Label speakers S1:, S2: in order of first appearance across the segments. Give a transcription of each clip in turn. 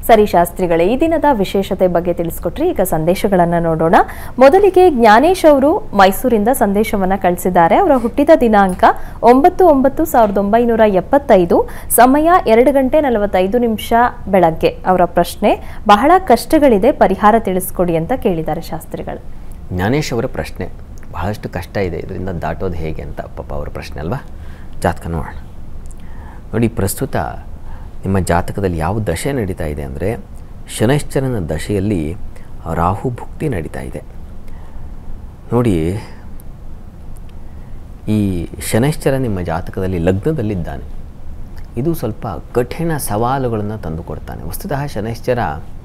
S1: ಸರಿ ಶಾಸ್ತ್ರಿಗಳೇ, ಈ ದಿನದ ವಿಶೇಷತೆ ಬಗ್ಗೆ ತಿಳಿಸ್ಕೊಟ್ರಿ. ಈಗ ಸಂದೇಶಗಳನ್ನು ನೋಡೋಣ. ಮೊದಲಿಗೆ ಜ್ಞಾನೇಶ್ ಅವರು ಮೈಸೂರಿಂದ ಸಂದೇಶವನ್ನು ಕಳಿಸಿದ್ದಾರೆ. ಅವರ ಹುಟ್ಟಿದ ದಿನಾಂಕ 9/9/1975, ಸಮಯ 2:45 ಬೆಳಗ್ಗೆ. ಅವರ ಪ್ರಶ್ನೆ, ಬಹಳ ಕಷ್ಟಗಳಿದೆ, ಪರಿಹಾರ ತಿಳಿಸ್ಕೊಡಿ ಅಂತ ಕೇಳಿದ್ದಾರೆ ಶಾಸ್ತ್ರಿಗಳು.
S2: ಜ್ಞಾನೇಶ್ ಅವರ ಪ್ರಶ್ನೆ ಬಹಳಷ್ಟು ಕಷ್ಟ ಇದೆ, ಇದರಿಂದ ದಾಟೋದು ಹೇಗೆ ಅಂತ ಪಾಪ ಅವರ ಪ್ರಶ್ನೆ ಅಲ್ವಾ. ಜಾತಕ ನೋಡೋಣ. ನೋಡಿ, ಪ್ರಸ್ತುತ ನಿಮ್ಮ ಜಾತಕದಲ್ಲಿ ಯಾವ ದಶೆ ನಡೀತಾ ಇದೆ ಅಂದರೆ, ಶನೈಶ್ಚರನ ದಶೆಯಲ್ಲಿ ರಾಹು ಭುಕ್ತಿ ನಡೀತಾ ಇದೆ. ನೋಡಿ, ಈ ಶನೈಶ್ಚರ ನಿಮ್ಮ ಜಾತಕದಲ್ಲಿ ಲಗ್ನದಲ್ಲಿದ್ದಾನೆ. ಇದು ಸ್ವಲ್ಪ ಕಠಿಣ ಸವಾಲುಗಳನ್ನು ತಂದುಕೊಡ್ತಾನೆ. ವಸ್ತುತಃ ಶನೈಶ್ಚರ,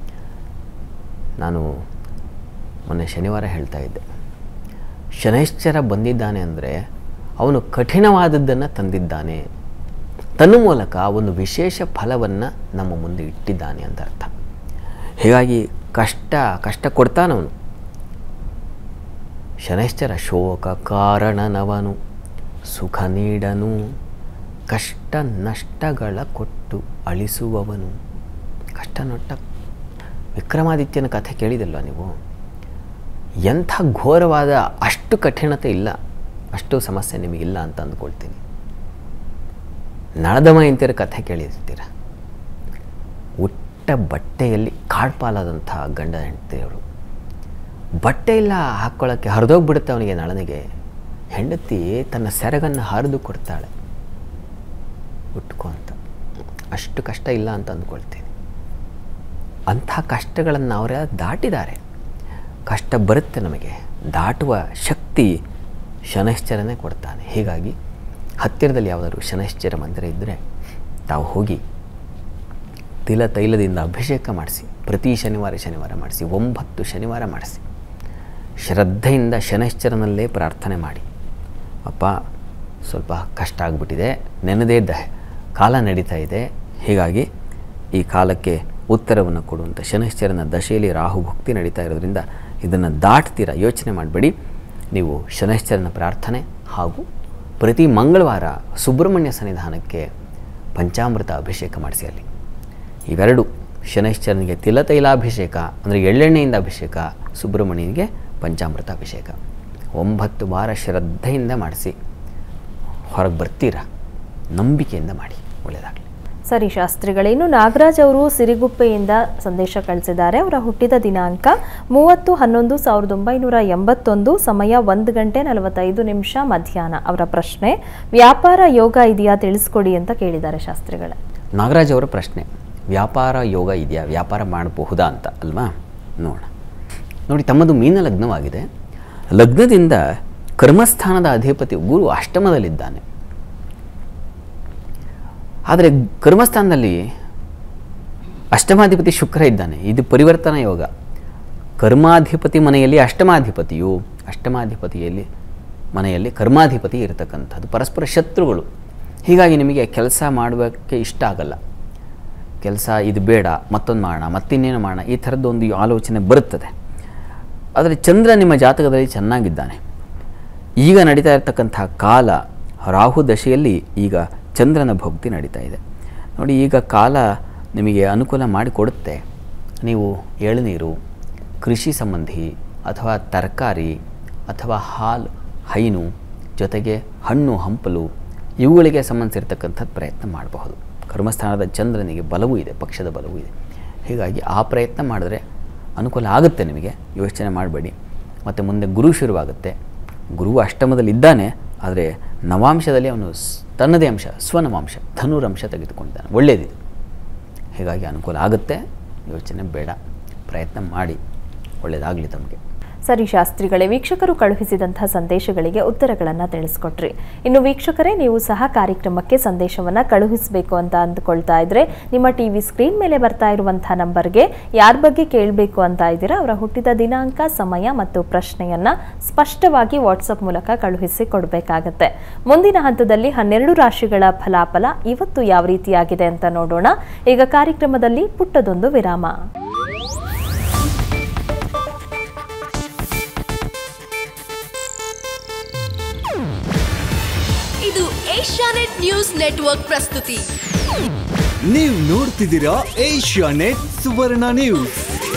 S2: ನಾನು ಮೊನ್ನೆ ಶನಿವಾರ ಹೇಳ್ತಾ ಇದ್ದೆ, ಶನೈಶ್ಚರ ಬಂದಿದ್ದಾನೆ ಅಂದರೆ ಅವನು ಕಠಿಣವಾದದ್ದನ್ನು ತಂದಿದ್ದಾನೆ, ತನ್ನ ಮೂಲಕ ಒಂದು ವಿಶೇಷ ಫಲವನ್ನು ನಮ್ಮ ಮುಂದೆ ಇಟ್ಟಿದ್ದಾನೆ ಅಂತ ಅರ್ಥ. ಹೀಗಾಗಿ ಕಷ್ಟ ಕೊಡ್ತಾನವನು. ಶನೈಶ್ಚರ ಶೋಕ ಕಾರಣನವನು, ಸುಖ ನೀಡನು, ಕಷ್ಟ ನಷ್ಟಗಳ ಕೊಟ್ಟು ಅಳಿಸುವವನು. ಕಷ್ಟ ನಷ್ಟ, ವಿಕ್ರಮಾದಿತ್ಯನ ಕಥೆ ಕೇಳಿದಲ್ವ ನೀವು? ಎಂಥ ಘೋರವಾದ ಅಷ್ಟು ಕಠಿಣತೆ ಇಲ್ಲ, ಅಷ್ಟು ಸಮಸ್ಯೆ ನಿಮಗಿಲ್ಲ ಅಂತ ಅಂದ್ಕೊಳ್ತೀನಿ. ನಳದಮಯಂತಿಯರ ಕಥೆ ಕೇಳಿರ್ತೀರ. ಉಟ್ಟ ಬಟ್ಟೆಯಲ್ಲಿ ಕಾಡ್ಪಾಲಾದಂಥ ಗಂಡ ಹೆಂಡತಿಯವರು, ಬಟ್ಟೆ ಇಲ್ಲ ಹಾಕ್ಕೊಳ್ಳೋಕ್ಕೆ, ಹರಿದೋಗ್ಬಿಡುತ್ತೆ ಅವನಿಗೆ ನಳನಿಗೆ. ಹೆಂಡತಿ ತನ್ನ ಸೆರಗನ್ನು ಹರಿದು ಕೊಡ್ತಾಳೆ, ಉಟ್ಕೊ ಅಂತ. ಅಷ್ಟು ಕಷ್ಟ ಇಲ್ಲ ಅಂತ ಅಂದ್ಕೊಳ್ತೀನಿ. ಅಂಥ ಕಷ್ಟಗಳನ್ನು ಅವರ ದಾಟಿದ್ದಾರೆ. ಕಷ್ಟ ಬರುತ್ತೆ ನಮಗೆ, ದಾಟುವ ಶಕ್ತಿ ಶನೈಶ್ಚರನೇ ಕೊಡ್ತಾನೆ. ಹೀಗಾಗಿ ಹತ್ತಿರದಲ್ಲಿ ಯಾವುದಾದ್ರು ಶನೈಶ್ಚರ ಮಂದಿರ ಇದ್ದರೆ ತಾವು ಹೋಗಿ ತಿಲ ತೈಲದಿಂದ ಅಭಿಷೇಕ ಮಾಡಿಸಿ, ಪ್ರತಿ ಶನಿವಾರ ಮಾಡಿಸಿ, 9 ಶನಿವಾರ ಮಾಡಿಸಿ, ಶ್ರದ್ಧೆಯಿಂದ ಶನೈಶ್ಚರನಲ್ಲೇ ಪ್ರಾರ್ಥನೆ ಮಾಡಿ, ಅಪ್ಪ ಸ್ವಲ್ಪ ಕಷ್ಟ ಆಗಿಬಿಟ್ಟಿದೆ, ನೆನದೇ ಕಾಲ ನಡೀತಾ ಇದೆ, ಹೀಗಾಗಿ ಈ ಕಾಲಕ್ಕೆ ಉತ್ತರವನ್ನು ಕೊಡುವಂಥ ಶನೈಶ್ಚರನ ದಶೆಯಲ್ಲಿ ರಾಹು ಭುಕ್ತಿ ನಡೀತಾ ಇರೋದ್ರಿಂದ ಇದನ್ನು ದಾಟ್ತೀರಾ, ಯೋಚನೆ ಮಾಡಬೇಡಿ. ನೀವು ಶನೈಶ್ಚರನ ಪ್ರಾರ್ಥನೆ ಹಾಗೂ ಪ್ರತಿ ಮಂಗಳವಾರ ಸುಬ್ರಹ್ಮಣ್ಯ ಸನ್ನಿಧಾನಕ್ಕೆ ಪಂಚಾಮೃತ ಅಭಿಷೇಕ ಮಾಡಿಸಿ. ಅಲ್ಲಿ ಇವೆರಡು, ಶನೈಶ್ಚರನಿಗೆ ತಿಲತೈಲಾಭಿಷೇಕ ಅಂದರೆ ಎಳ್ಳೆಣ್ಣೆಯಿಂದ ಅಭಿಷೇಕ, ಸುಬ್ರಹ್ಮಣ್ಯನಿಗೆ ಪಂಚಾಮೃತ ಅಭಿಷೇಕ 9 ವಾರ ಶ್ರದ್ಧೆಯಿಂದ ಮಾಡಿಸಿ ಹೊರಗೆ ಬರ್ತೀರಾ. ನಂಬಿಕೆಯಿಂದ ಮಾಡಿ, ಒಳ್ಳೆಯದಾಗಲಿ.
S1: ಸರಿ ಶಾಸ್ತ್ರಿಗಳೇ, ಇನ್ನು ನಾಗರಾಜ್ ಅವರು ಸಿರಿಗುಪ್ಪೆಯಿಂದ ಸಂದೇಶ ಕಳಿಸಿದ್ದಾರೆ. ಅವರ ಹುಟ್ಟಿದ ದಿನಾಂಕ 30/11/1981, ಸಮಯ 1:45 ಮಧ್ಯಾಹ್ನ. ಅವರ ಪ್ರಶ್ನೆ, ವ್ಯಾಪಾರ ಯೋಗ ಇದೆಯಾ ತಿಳಿಸ್ಕೊಡಿ ಅಂತ ಕೇಳಿದ್ದಾರೆ ಶಾಸ್ತ್ರಿಗಳೇ.
S2: ನಾಗರಾಜ್ ಅವರ ಪ್ರಶ್ನೆ, ವ್ಯಾಪಾರ ಯೋಗ ಇದೆಯಾ, ವ್ಯಾಪಾರ ಮಾಡಬಹುದಾ ಅಂತ ಅಲ್ವಾ? ನೋಡಿ, ತಮ್ಮದು ಮೀನ ಲಗ್ನವಾಗಿದೆ. ಲಗ್ನದಿಂದ ಕರ್ಮಸ್ಥಾನದ ಅಧಿಪತಿ ಗುರು ಅಷ್ಟಮದಲ್ಲಿದ್ದಾನೆ. ಆದರೆ ಕರ್ಮಸ್ಥಾನದಲ್ಲಿ ಅಷ್ಟಮಾಧಿಪತಿ ಶುಕ್ರ ಇದ್ದಾನೆ. ಇದು ಪರಿವರ್ತನಾ ಯೋಗ. ಕರ್ಮಾಧಿಪತಿ ಮನೆಯಲ್ಲಿ ಅಷ್ಟಮಾಧಿಪತಿಯು, ಅಷ್ಟಮಾಧಿಪತಿಯಲ್ಲಿ ಮನೆಯಲ್ಲಿ ಕರ್ಮಾಧಿಪತಿ ಇರತಕ್ಕಂಥದ್ದು ಪರಸ್ಪರ ಶತ್ರುಗಳು. ಹೀಗಾಗಿ ನಿಮಗೆ ಕೆಲಸ ಮಾಡೋಕ್ಕೆ ಇಷ್ಟ ಆಗಲ್ಲ. ಕೆಲಸ ಇದು ಬೇಡ, ಮತ್ತೊಂದು ಮಾಡೋಣ, ಮತ್ತಿನ್ನೇನು ಮಾಡೋಣ, ಈ ಥರದ್ದೊಂದು ಆಲೋಚನೆ ಬರುತ್ತದೆ. ಆದರೆ ಚಂದ್ರ ನಿಮ್ಮ ಜಾತಕದಲ್ಲಿ ಚೆನ್ನಾಗಿದ್ದಾನೆ. ಈಗ ನಡೀತಾ ಇರತಕ್ಕಂಥ ಕಾಲ ರಾಹು ದಶೆಯಲ್ಲಿ ಈಗ ಚಂದ್ರನ ಭಕ್ತಿ ನಡೀತಾ ಇದೆ. ನೋಡಿ, ಈಗ ಕಾಲ ನಿಮಗೆ ಅನುಕೂಲ ಮಾಡಿಕೊಡುತ್ತೆ. ನೀವು ಎಳನೀರು, ಕೃಷಿ ಸಂಬಂಧಿ ಅಥವಾ ತರಕಾರಿ ಅಥವಾ ಹಾಲು, ಹೈನು, ಜೊತೆಗೆ ಹಣ್ಣು ಹಂಪಲು ಇವುಗಳಿಗೆ ಸಂಬಂಧಿಸಿರ್ತಕ್ಕಂಥದ್ದು ಪ್ರಯತ್ನ ಮಾಡಬಹುದು. ಕರ್ಮಸ್ಥಾನದ ಚಂದ್ರನಿಗೆ ಬಲವೂ ಇದೆ, ಪಕ್ಷದ ಬಲವೂ ಇದೆ. ಹೀಗಾಗಿ ಆ ಪ್ರಯತ್ನ ಮಾಡಿದ್ರೆ ಅನುಕೂಲ ಆಗುತ್ತೆ ನಿಮಗೆ, ಯೋಚನೆ ಮಾಡಬೇಡಿ. ಮತ್ತು ಮುಂದೆ ಗುರು ಶುರುವಾಗುತ್ತೆ. ಗುರು ಅಷ್ಟಮದಲ್ಲಿದ್ದಾನೆ, ಆದರೆ ನವಾಂಶದಲ್ಲಿ ಅವನು ತನ್ನದೇ ಅಂಶ, ಸ್ವನವಾಂಶ, ಧನುರಂಶ ತೆಗೆದುಕೊಂಡಿದ್ದಾನೆ. ಒಳ್ಳೆಯದಿದೆ. ಹೀಗಾಗಿ ಅನುಕೂಲ ಆಗುತ್ತೆ, ಯೋಚನೆ ಬೇಡ, ಪ್ರಯತ್ನ ಮಾಡಿ, ಒಳ್ಳೆಯದಾಗಲಿ ತಮಗೆ.
S1: ಸರಿ ಶಾಸ್ತ್ರಿಗಳೇ, ವೀಕ್ಷಕರು ಕಳುಹಿಸಿದಂತಹ ಸಂದೇಶಗಳಿಗೆ ಉತ್ತರಗಳನ್ನು ತಿಳಿಸ್ಕೊಟ್ರಿ. ಇನ್ನು ವೀಕ್ಷಕರೇ, ನೀವು ಸಹ ಕಾರ್ಯಕ್ರಮಕ್ಕೆ ಸಂದೇಶವನ್ನು ಕಳುಹಿಸಬೇಕು ಅಂತ ಅಂದುಕೊಳ್ತಾ ಇದ್ರೆ ನಿಮ್ಮ ಟಿವಿ ಸ್ಕ್ರೀನ್ ಮೇಲೆ ಬರ್ತಾ ಇರುವಂತಹ ನಂಬರ್ಗೆ ಯಾರ ಬಗ್ಗೆ ಕೇಳಬೇಕು ಅಂತ ಇದ್ದೀರಾ ಅವರ ಹುಟ್ಟಿದ ದಿನಾಂಕ, ಸಮಯ ಮತ್ತು ಪ್ರಶ್ನೆಯನ್ನ ಸ್ಪಷ್ಟವಾಗಿ ವಾಟ್ಸಪ್ ಮೂಲಕ ಕಳುಹಿಸಿ ಕೊಡಬೇಕಾಗತ್ತೆ. ಮುಂದಿನ ಹಂತದಲ್ಲಿ 12 ರಾಶಿಗಳ ಫಲಾಫಲ ಇವತ್ತು ಯಾವ ರೀತಿಯಾಗಿದೆ ಅಂತ ನೋಡೋಣ. ಈಗ ಕಾರ್ಯಕ್ರಮದಲ್ಲಿ ಪುಟ್ಟದೊಂದು ವಿರಾಮ.
S3: ಇದು ಏಷ್ಯಾನೆಟ್ ನ್ಯೂಸ್ ನೆಟ್ವರ್ಕ್ ಪ್ರಸ್ತುತಿ. ನೀವು ನೋಡ್ತಿದ್ದೀರಾ ಏಷ್ಯಾ ನೆಟ್ ಸುವರ್ಣ ನ್ಯೂಸ್.